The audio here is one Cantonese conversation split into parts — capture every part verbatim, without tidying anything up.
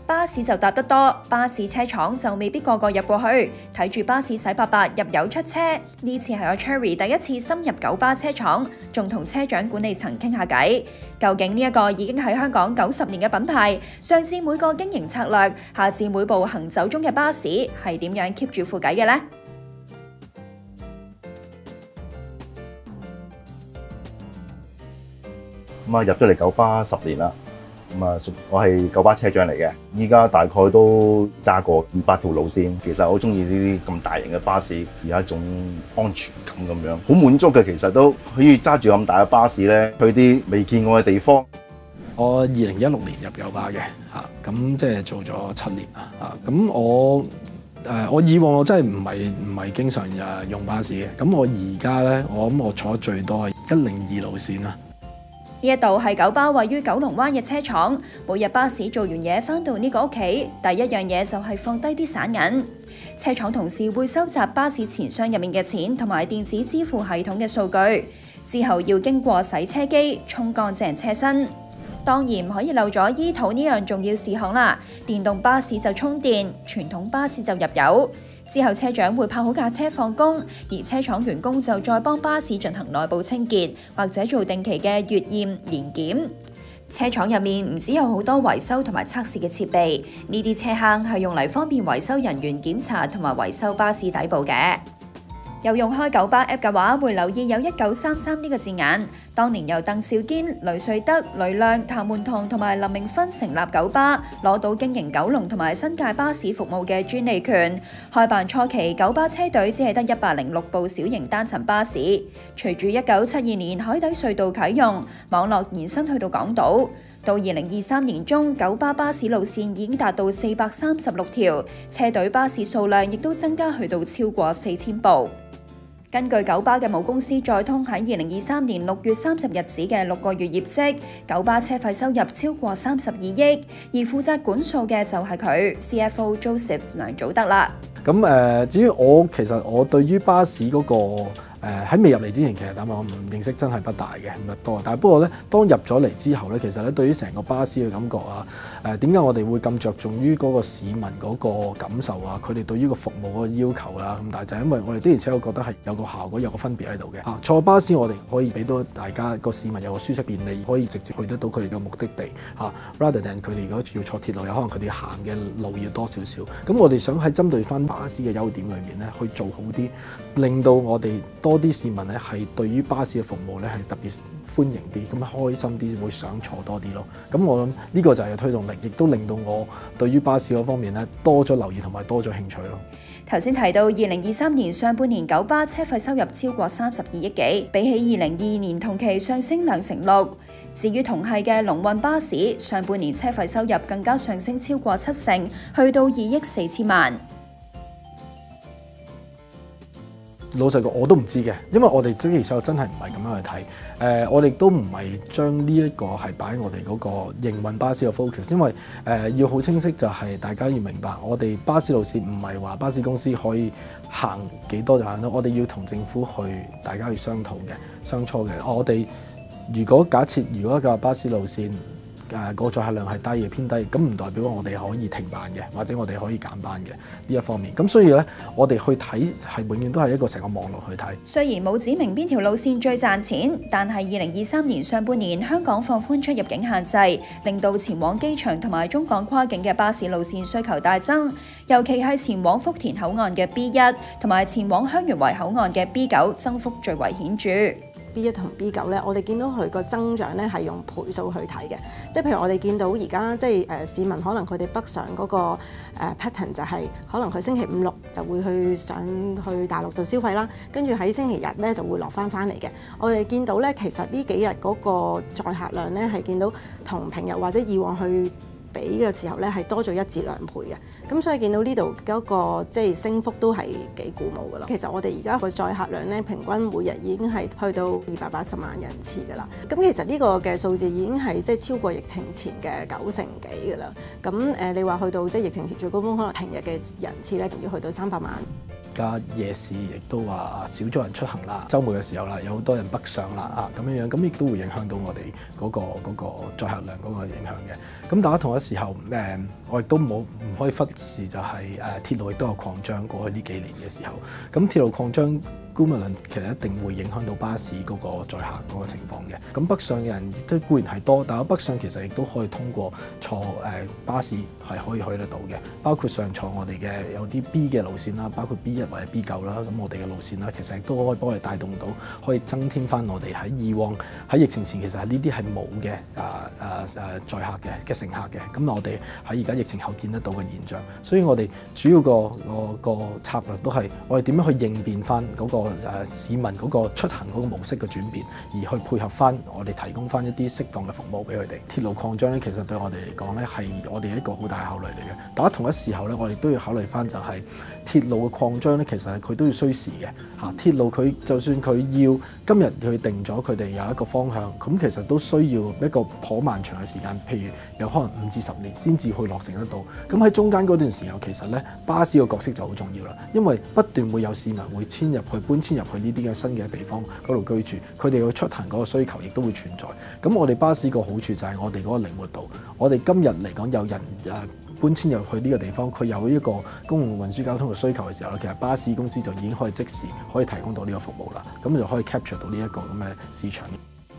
巴士就搭得多，巴士車廠就未必個個入過去。睇住巴士洗白白入油出車，呢次係我 Cherry 第一次深入九巴車廠，仲同車長管理層傾下偈。究竟呢一個已經喺香港九十年嘅品牌，上至每個經營策略，下至每部行走中嘅巴士，係點樣 keep 住副偈嘅呢？ 咁啊入咗嚟九巴十年啦，咁啊我係九巴車長嚟嘅，依家大概都揸過二百條路線。其實我中意呢啲咁大型嘅巴士，有一種安全感咁樣，好滿足嘅。其實都可以揸住咁大嘅巴士咧，去啲未見過嘅地方。 我二零一六年入九巴嘅嚇，咁即係做咗七年啦嚇。咁我誒我以往我真係唔係唔係經常誒用巴士嘅。咁我而家咧，我諗我坐得最多係一零二路線啦。 呢一度係九巴位於九龍灣嘅車廠，每日巴士做完嘢返到呢個屋企，第一樣嘢就係放低啲散銀。車廠同事會收集巴士錢箱入面嘅錢同埋電子支付系統嘅數據，之後要經過洗車機沖乾淨車身。當然唔可以漏咗醫肚呢樣重要事項啦。電動巴士就充電，傳統巴士就入油。之後車長會泊好架車放工，而車廠員工就再幫巴士進行內部清潔，或者做定期嘅月驗年檢。車廠入面唔只有好多維修同埋測試嘅設備，呢啲車坑係用嚟方便維修人員檢查同埋維修巴士底部嘅。有用開九巴 app 嘅話，會留意有一九三三呢個字眼。當年由鄧肇堅、雷瑞德、雷亮、譚門堂同埋林明芬成立九巴，攞到經營九龍同埋新界巴士服務嘅專利權。開辦初期，九巴車隊只係得一百零六部小型單層巴士。隨住一九七二年海底隧道啟用，網絡延伸去到港島。到二零二三年中，九巴巴士路線已經達到四百三十六條，車隊巴士數量亦都增加去到超過四千部。根據九巴嘅母公司載通喺二零二三年六月三十日止嘅六個月業績，九巴車費收入超過三十二億，而負責管數嘅就係佢 C F O Joseph 梁祖德啦。 咁誒，至於我其實我對於巴士嗰個誒喺未入嚟之前，其實坦白講唔認識真係不大嘅，唔多。但係不過咧，當入咗嚟之後咧，其實咧對於成個巴士嘅感覺啊，誒點解我哋會咁着重於嗰個市民嗰個感受啊，佢哋對於個服務嗰個要求啦，咁但係就係因為我哋的而且確覺得係有個效果，有個分別喺度嘅。啊，坐巴士我哋可以俾到大家個市民有個舒適便利，可以直接去得到佢哋嘅目的地嚇。Rather than 佢哋如果要坐鐵路，有可能佢哋行嘅路要多少少。咁我哋想喺針對翻巴士嘅優點裏面咧，去做好啲，令到我哋多啲市民咧係對於巴士嘅服務咧係特別歡迎啲，咁開心啲，會想坐多啲咯。咁我諗呢個就係推動力，亦都令到我對於巴士嗰方面咧多咗留意同埋多咗興趣咯。 頭先提到二零二三年上半年九巴車費收入超過三十二億幾，比起二零二二年同期上升兩成六。至於同系嘅龍運巴士，上半年車費收入更加上升超過七成，去到二億四千萬。 老實講，我都唔知嘅，因為我哋即係其實真係唔係咁樣去睇。誒、呃，我哋都唔係將呢一個係擺喺我哋嗰個營運巴士嘅 focus， 因為誒、呃、要好清晰就係大家要明白，我哋巴士路線唔係話巴士公司可以行幾多就行到，我哋要同政府去大家去商討嘅、商磋嘅。我哋如果假設如果一架巴士路線，誒個載客量係低嘅偏低，咁唔代表我哋可以停辦嘅，或者我哋可以減班嘅呢一方面。咁所以咧，我哋去睇係永遠都係一個成個網絡去睇。 雖然冇指明邊條路線最賺錢，但係二零二三年上半年香港放寬出入境限制，令到前往機場同埋中港跨境嘅巴士路線需求大增，尤其係前往福田口岸嘅 B 一同埋前往香園圍口岸嘅 B 九增幅最為顯著。 B 一同 B 九咧，我哋見到佢個增長咧係用倍數去睇嘅，即係譬如我哋見到而家即係誒市民可能佢哋北上嗰個誒 pattern 就係可能佢星期五六就會去上去大陸度消費啦，跟住喺星期日咧就會落翻翻嚟嘅。我哋見到咧，其實呢幾日嗰個載客量咧係見到同平日或者以往去比嘅時候咧係多咗一至兩倍嘅，咁所以見到呢度嗰個即係升幅都係幾鼓舞噶啦。其實我哋而家個載客量咧平均每日已經係去到二百八十萬人次噶啦，咁其實呢個嘅數字已經係即係超過疫情前嘅九成幾噶啦。咁誒你話去到即係疫情前最高峰，可能平日嘅人次咧要去到三百萬。 而家夜市亦都話少咗人出行啦，週末嘅時候啦，有好多人北上啦啊咁樣樣，咁亦都會影響到我哋嗰個嗰個載客量嗰個影響嘅。咁大家同一時時候，誒、呃、我亦都冇唔可以忽視就係、是、誒、呃、鐵路亦都有擴張過去呢幾年嘅時候，咁鐵路擴張。顧問論其實一定會影響到巴士嗰個載客嗰個情況嘅。咁北上嘅人都固然係多，但係北上其實亦都可以通過坐誒、呃、巴士係可以去得到嘅。包括上坐我哋嘅有啲 B 嘅路線啦，包括 B 一或者 B 九啦，咁我哋嘅路線啦，其實亦都可以幫我哋帶動到，可以增添翻我哋喺以往喺疫情前其實係呢啲係冇嘅啊啊誒載客嘅嘅乘客嘅。咁我哋喺而家疫情後見得到嘅現象，所以我哋主要個個個策略都係我哋點樣去應變翻嗰、那個。誒市民嗰個出行嗰個模式嘅轉變，而去配合翻我哋提供翻一啲適當嘅服務俾佢哋。鐵路擴張咧，其實對我哋嚟講咧係我哋一個好大考慮嚟嘅。但係同一時候咧，我哋都要考慮翻就係鐵路嘅擴張咧，其實佢都要需時嘅嚇。鐵路佢就算佢要今日佢定咗佢哋有一個方向，咁其實都需要一個頗漫長嘅時間，譬如有可能五至十年先至去落成得到。咁喺中間嗰段時候，其實咧巴士嘅角色就好重要啦，因為不斷會有市民會遷入去搬遷入去呢啲嘅新嘅地方嗰度居住，佢哋嘅出行嗰個需求亦都會存在。咁我哋巴士個好處就係我哋嗰個靈活度。我哋今日嚟講有人誒搬遷入去呢個地方，佢有一個公共運輸交通嘅需求嘅時候咧，其實巴士公司就已經可以即時可以提供到呢個服務啦。咁就可以 capture 到呢一個咁嘅市場。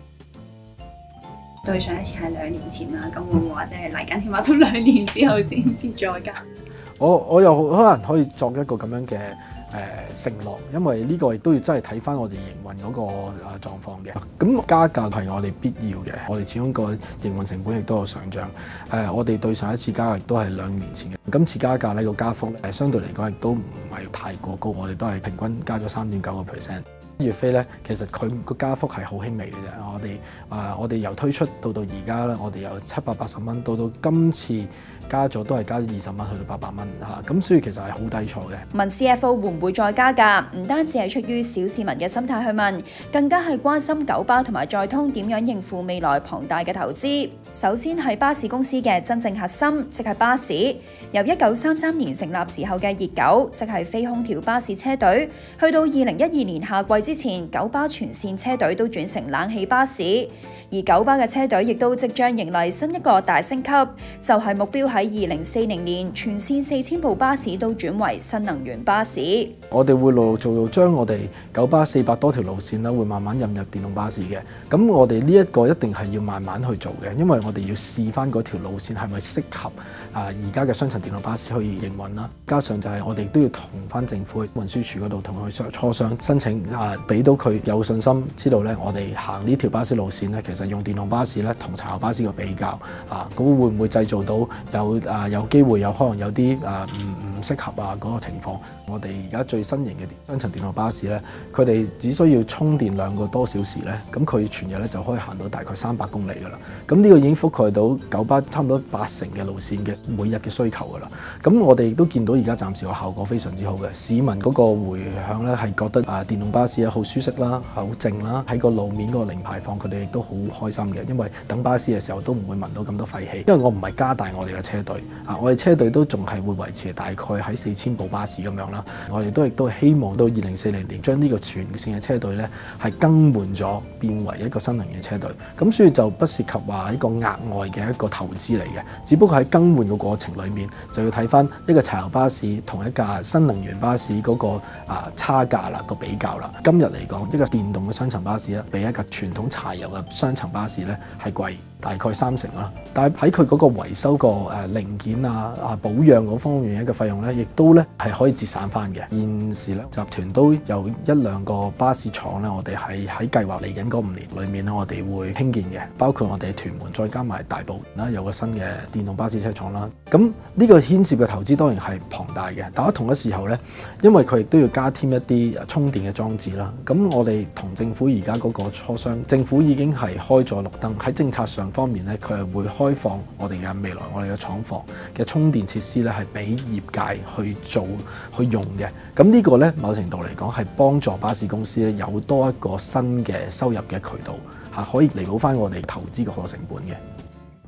對上一次係兩年前啦，咁會唔會話即係嚟緊起碼都兩年之後先至再加？ 我我又可能可以作一個咁樣嘅。誒、呃、承諾，因為呢個亦都要真係睇翻我哋營運嗰個誒狀況嘅。咁加價係我哋必要嘅，我哋始終個營運成本亦都有上漲。誒、呃，我哋對上一次加價亦都係兩年前嘅，今次加價呢個加幅誒相對嚟講亦都唔係太過高，我哋都係平均加咗三點九個 percent。月飛咧，其實佢個加幅係好輕微嘅啫。我哋啊、呃，我哋由推出到到而家咧，我哋由七百八十蚊到到今次加咗都係加咗二十蚊，去到八百蚊嚇。咁所以其實係好低錯嘅。 問 C F O 會唔會再加價？唔單止係出於小市民嘅心態去問，更加係關心九巴同埋載通點樣應付未來龐大嘅投資。首先係巴士公司嘅真正核心，即係巴士。由一九三三年成立時候嘅熱狗，即係非空調巴士車隊，去到二零一二年夏季之前，九巴全線車隊都轉成冷氣巴士。而九巴嘅車隊亦都即將迎嚟新一個大升級，就係目標喺二零四零年全線四千部巴士都轉為新能源巴士。 我哋會陸陸續續將我哋九巴四百多條路線咧，會慢慢引入電動巴士嘅。咁我哋呢一個一定係要慢慢去做嘅，因為我哋要試翻嗰條路線係咪適合啊而家嘅雙層電動巴士去營運啦。加上就係我哋都要同翻政府運輸署嗰度同佢磋商申請啊，俾到佢有信心知道咧，我哋行呢條巴士路線咧，其實用電動巴士咧同柴油巴士嘅比較啊，咁會唔會製造到有啊有機會有可能有啲啊唔唔適合啊嗰個情況？我哋而家最新型嘅雙層電動巴士咧，佢哋只需要充電兩個多小時咧，咁佢全日咧就可以行到大概三百公里噶啦。咁呢個已經覆蓋到九巴差唔多八成嘅路線嘅每日嘅需求噶啦。咁我哋亦都見到而家暫時個效果非常之好嘅，市民嗰個迴響咧係覺得啊電動巴士咧好舒適啦，好靜啦，喺個路面嗰個零排放佢哋亦都好開心嘅，因為等巴士嘅時候都唔會聞到咁多廢氣。因為我唔係加大我哋嘅車隊啊，我哋車隊都仲係會維持大概喺四千部巴士咁樣啦。我哋都亦都希望到二零四零年將呢個全線嘅車隊咧係更換咗，變為一個新能源車隊。咁所以就不涉及話一個額外嘅一個投資嚟嘅，只不過喺更換嘅過程裡面就要睇翻一個柴油巴士同一架新能源巴士嗰個啊差價啦，個比較啦。今日嚟講，一個電動嘅雙層巴士咧，比一架傳統柴油嘅雙層巴士咧係貴大概三成啦。但係喺佢嗰個維修個誒零件啊啊保養嗰方面嘅費用咧，亦都咧係可以節省翻嘅。現時咧集團都有一兩個巴士廠咧，我哋係喺計劃嚟緊嗰五年裏面咧，我哋會興建嘅，包括我哋屯門再加埋大埔啦，有個新嘅電動巴士車廠啦。咁呢個牽涉嘅投資當然係龐大嘅，但係同一時候咧，因為佢亦都要加添一啲充電嘅裝置啦。咁我哋同政府而家嗰個磋商，政府已經係開咗綠燈，喺政策上方面咧，佢係會開放我哋嘅未來我哋嘅廠房嘅充電設施咧，係俾業界去做去用嘅。咁呢個咧，某程度嚟講係幫助巴士公司咧有多一個新嘅收入嘅渠道，嚇可以彌補翻我哋投資嗰個成本嘅。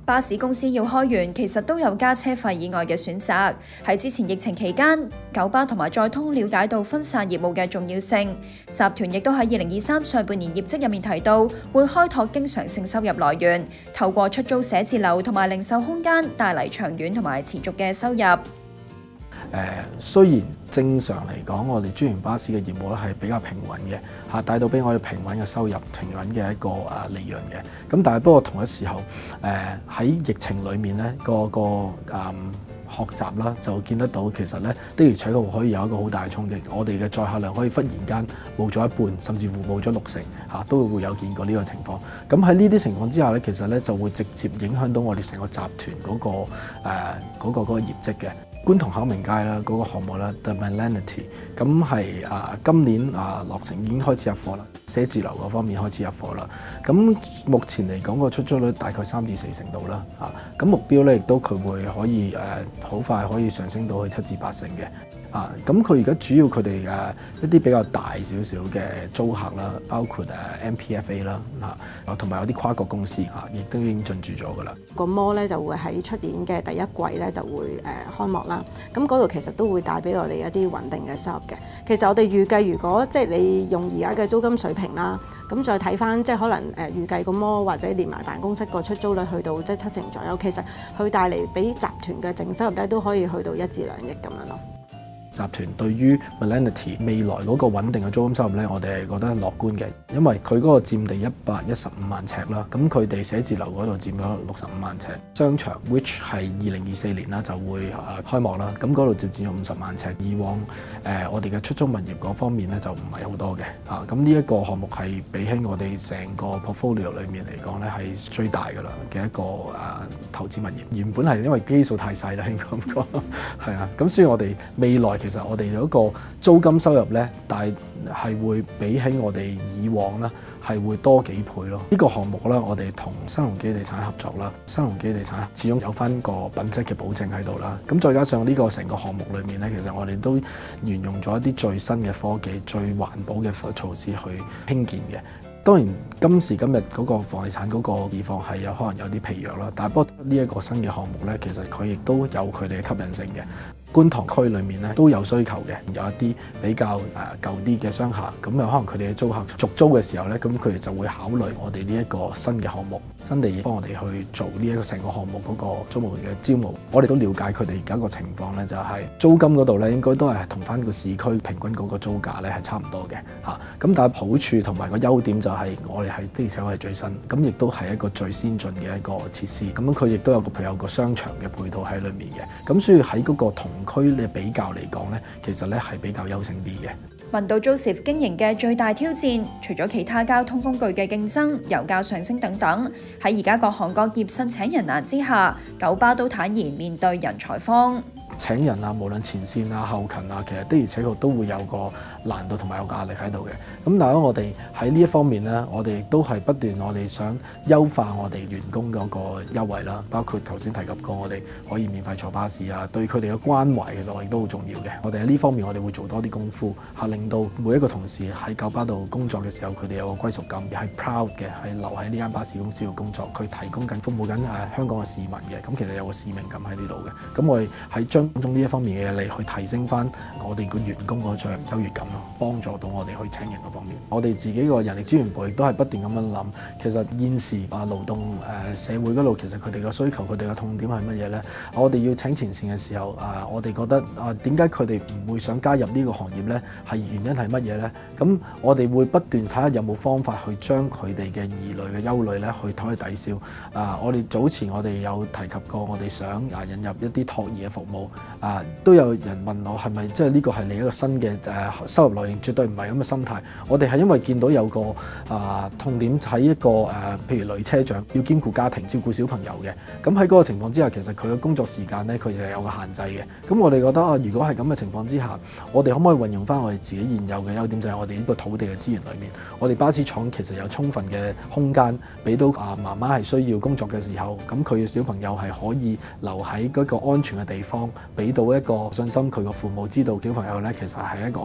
巴士公司要開源，其實都有加車費以外嘅選擇。喺之前疫情期間，九巴同埋載通了解到分散業務嘅重要性，集團亦都喺二零二三上半年業績入面提到，會開拓經常性收入來源，透過出租寫字樓同埋零售空間，帶嚟長遠同埋持續嘅收入。 誒、呃、雖然正常嚟講，我哋專營巴士嘅業務咧係比較平穩嘅，嚇帶到俾我哋平穩嘅收入、平穩嘅一個啊利潤嘅。咁但係不過同一時候，誒、呃、喺疫情裡面咧，個個誒、嗯、學習啦，就見得到其實咧的而且確可以有一個好大嘅衝擊。我哋嘅載客量可以忽然間冇咗一半，甚至乎冇咗六成，嚇、啊、都會有見過呢個情況。咁喺呢啲情況之下咧，其實咧就會直接影響到我哋成個集團嗰、那個誒嗰、呃那個嗰、那個業績嘅。觀塘考明街啦，嗰、那個項目啦 The Millennium 咁係啊今年啊落成已經開始入貨啦，寫字樓嗰方面開始入貨啦。咁目前嚟講個出租率大概三至四成度啦，啊咁目標咧亦都佢會可以誒好、呃、快可以上升到去七至八成嘅。啊，咁佢而家主要佢哋誒一啲比較大少少嘅租客啦，包括誒 M P F A 啦，嚇，同埋有啲跨國公司嚇，亦都已經進駐咗㗎啦。 個 mall 咧就會喺出年嘅第一季咧就會誒開幕啦。咁嗰度其實都會帶俾我哋一啲穩定嘅收入嘅。其實我哋預計，如果即係你用而家嘅租金水平啦，咁再睇翻即係可能誒預計個 mall或者連埋辦公室個出租率去到即係七成左右，其實佢帶嚟俾集團嘅淨收入咧都可以去到一至兩億咁樣咯。 集團對於 Millennium 未來嗰個穩定嘅租金收入咧，我哋係覺得樂觀嘅，因為佢嗰個佔地一百一十五萬尺啦，咁佢哋寫字樓嗰度佔咗六十五萬尺，商場 which 係二零二四年啦就會誒開幕啦，咁嗰度就佔咗五十萬尺。以往誒、呃、我哋嘅出租物業嗰方面咧就唔係好多嘅，啊咁呢一個項目係比起我哋成個 portfolio 裏面嚟講咧係最大㗎啦嘅一個誒、呃、投資物業。原本係因為基數太細啦，應該咁講，係啊，咁所以我哋未來其實我哋有一個租金收入咧，但係係會比起我哋以往咧係會多幾倍咯。呢個項目咧，我哋同新鴻基地產合作啦，新鴻基地產始終有翻個品質嘅保證喺度啦。咁再加上呢個成個項目裏面咧，其實我哋都沿用咗一啲最新嘅科技、最環保嘅措施去興建嘅。當然今時今日嗰個房地產嗰個地方係有可能有啲疲弱啦，但係不過呢一個新嘅項目咧，其實佢亦都有佢哋嘅吸引性嘅。觀塘區裏面咧都有需求嘅，有一啲比較誒舊啲嘅商廈，咁啊可能佢哋嘅租客續租嘅時候咧，咁佢哋就會考慮我哋呢一個新嘅項目，新地幫我哋去做呢一個成個項目嗰個租務嘅招募。我哋都了解佢哋而家個情況咧，就係租金嗰度咧應該都係同翻個市區平均嗰個租價咧係差唔多嘅嚇。咁但係好處同埋個優點就係我哋係的而且確係最新，咁亦都係一個最先進嘅一個設施。咁佢亦都有個譬如有個商場嘅配套喺裏面嘅，咁所以喺嗰個同區嘅比較嚟講咧，其實咧係比較優勝啲嘅。 問到 Joseph 經營嘅最大挑戰，除咗其他交通工具嘅競爭、油價上升等等，喺而家各行各業申請人難之下，九巴都坦言面對人才荒。 請人啊，無論前線啊、後勤啊，其實的而且確都會有個難度同埋有個壓力喺度嘅。咁但係我哋喺呢一方面咧，我哋都係不斷我哋想優化我哋員工嗰個優惠啦，包括頭先提及過我哋可以免費坐巴士啊，對佢哋嘅關懷其實我哋都好重要嘅。我哋喺呢方面我哋會做多啲功夫，嚇令到每一個同事喺九巴度工作嘅時候，佢哋有個歸屬感，係 proud 嘅，係留喺呢間巴士公司度工作，佢提供緊服務緊誒香港嘅市民嘅。咁其實有個使命感喺呢度嘅。咁我哋喺將種呢一方面嘅嘢嚟去提升翻我哋個員工嗰種優越感咯，幫助到我哋去請人嗰方面。我哋自己個人力資源部亦都係不斷咁樣諗，其實現時啊勞動誒社會嗰度，其實佢哋嘅需求、佢哋嘅痛點係乜嘢咧？我哋要請前線嘅時候啊，我哋覺得啊點解佢哋唔會想加入呢個行業咧？係原因係乜嘢咧？咁我哋會不斷睇下有冇方法去將佢哋嘅疑慮嘅憂慮咧去可以抵消。啊，我哋早前我哋有提及過，我哋想啊引入一啲託兒嘅服務。啊都有人問我係咪即係呢個係另一個新嘅誒收入來源？絕對唔係咁嘅心態。我哋係因為見到有個啊痛點喺一個誒、啊，譬如女車長要兼顧家庭、照顧小朋友嘅。咁喺嗰個情況之下，其實佢嘅工作時間咧，佢就係有個限制嘅。咁我哋覺得啊，如果係咁嘅情況之下，我哋可唔可以運用翻我哋自己現有嘅優點，就係我哋呢個土地嘅資源裏面，我哋巴士廠其實有充分嘅空間，俾到啊媽媽係需要工作嘅時候，咁佢嘅小朋友係可以留喺嗰個安全嘅地方，俾到一個信心，佢個父母知道小朋友咧其實係一個安全嘅環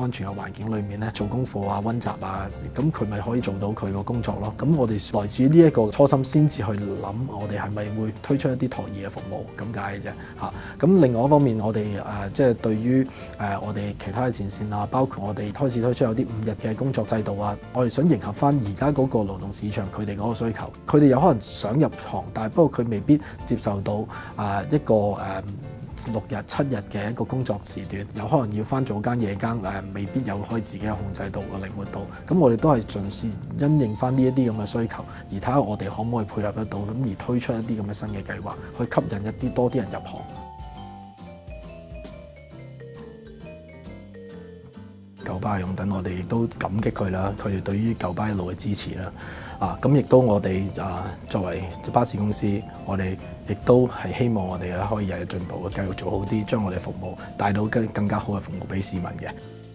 環境裏面咧做功課啊、溫習啊，咁佢咪可以做到佢個工作咯。咁我哋來自於呢一個初心，先至去諗我哋係咪會推出一啲托兒嘅服務咁解嘅啫嚇。咁另外一方面，我哋誒即係對於誒我哋其他嘅前線啊，包括我哋開始推出有啲五日嘅工作制度啊，我哋想迎合翻而家嗰個勞動市場佢哋嗰個需求。佢哋有可能想入行，但係不過佢未必接受到啊一個誒六日七日嘅一個工作時段，有可能要翻早間夜間誒，未必有可以自己控制到個靈活度。咁我哋都係盡試因應翻呢一啲咁嘅需求，而睇下我哋可唔可以配合得到，咁而推出一啲咁嘅新嘅計劃，去吸引一啲多啲人入行。九巴擁躉，我哋亦都感激佢啦，佢哋對於九巴一路嘅支持啦。啊，咁亦都我哋啊作為巴士公司，我哋亦都係希望我哋可以日日進步，繼續做好啲，將我哋服務帶到更更加好嘅服務俾市民嘅。